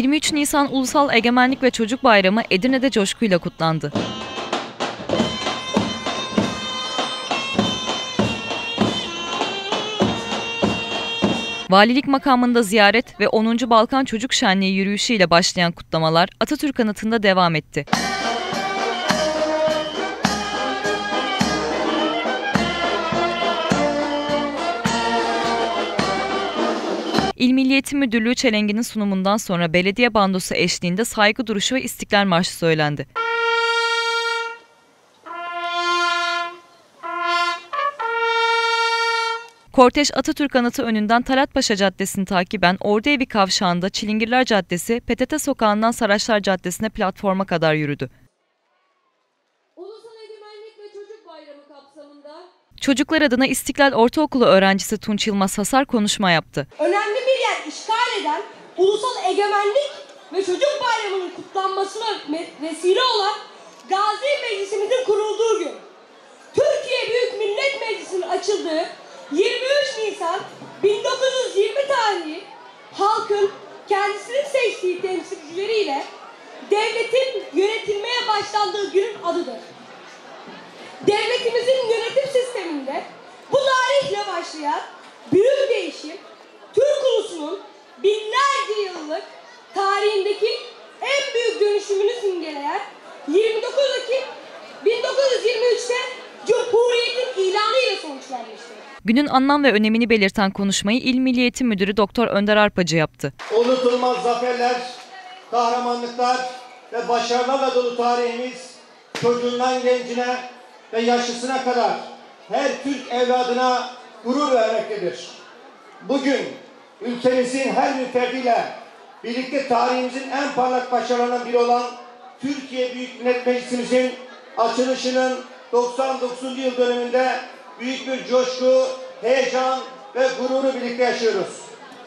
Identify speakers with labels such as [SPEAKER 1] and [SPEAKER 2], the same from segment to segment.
[SPEAKER 1] 23 Nisan Ulusal Egemenlik ve Çocuk Bayramı Edirne'de coşkuyla kutlandı. Valilik makamında ziyaret ve 10. Balkan Çocuk Şenliği yürüyüşüyle başlayan kutlamalar Atatürk Anıtı'nda devam etti. İl Milli Eğitim Müdürlüğü çelenginin sunumundan sonra belediye bandosu eşliğinde saygı duruşu ve İstiklal Marşı söylendi. Kortej Atatürk Anıtı önünden Talatpaşa Caddesi'ni takiben Orduevi kavşağında Çilingirler Caddesi, PTT Sokağı'ndan Saraçlar Caddesi'ne platforma kadar yürüdü.
[SPEAKER 2] Ulusal Egemenlik ve Çocuk Bayramı kapsamında
[SPEAKER 1] Çocuklar adına İstiklal Ortaokulu öğrencisi Tunç Yılmaz Hasar konuşma yaptı.
[SPEAKER 2] önemli bir yer işgal eden Ulusal Egemenlik ve Çocuk Bayramı'nın kutlanmasına vesile olan Gazi Meclisimizin kurulduğu gün, Türkiye Büyük Millet Meclisi'nin açıldığı 23 Nisan 1920 tarihi halkın kendisinin seçtiği temsilcileriyle devletin yönetilmeye başlandığı günün adıdır. Devletimizin yönetim sisteminde bu tarihle başlayan büyük değişim, Türk ulusunun binlerce yıllık tarihindeki en büyük dönüşümünü simgeleyen 29 Ekim 1923'te Cumhuriyet'in ilanı ile sonuçlanmıştır.
[SPEAKER 1] Günün anlam ve önemini belirten konuşmayı İl Milli Eğitim Müdürü Doktor Önder Arpacı yaptı.
[SPEAKER 3] Unutulmaz zaferler, kahramanlıklar ve başarılarla dolu tarihimiz çocuğundan gencine ve yaşlısına kadar her Türk evladına gurur vermektedir. Bugün ülkemizin her bir ferdiyle birlikte tarihimizin en parlak başarılarından biri olan Türkiye Büyük Millet Meclisimizin açılışının 99. yıl dönümünde büyük bir coşku, heyecan ve gururu birlikte yaşıyoruz.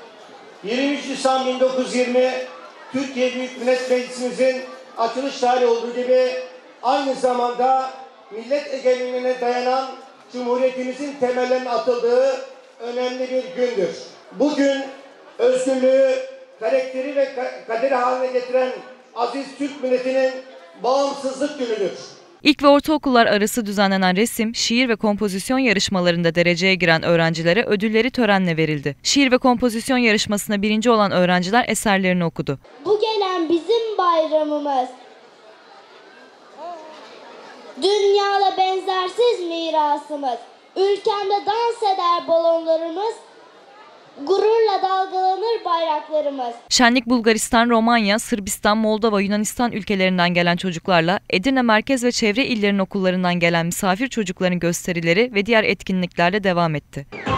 [SPEAKER 3] 23 Nisan 1920 Türkiye Büyük Millet Meclisimizin açılış tarihi olduğu gibi aynı zamanda millet egemenliğine dayanan Cumhuriyetimizin temellerinin atıldığı önemli bir gündür. Bugün özgürlüğü, karakteri ve kaderi haline getiren aziz Türk milletinin bağımsızlık günüdür.
[SPEAKER 1] İlk ve ortaokullar arası düzenlenen resim, şiir ve kompozisyon yarışmalarında dereceye giren öğrencilere ödülleri törenle verildi. Şiir ve kompozisyon yarışmasında birinci olan öğrenciler eserlerini okudu.
[SPEAKER 4] Bu gelen bizim bayramımız. Dünyada benzersiz mirasımız. Ülkemde dans eder balonlarımız. Gururla dalgalanır bayraklarımız.
[SPEAKER 1] Şenlik Bulgaristan, Romanya, Sırbistan, Moldova, Yunanistan ülkelerinden gelen çocuklarla Edirne merkez ve çevre illerin okullarından gelen misafir çocukların gösterileri ve diğer etkinliklerle devam etti.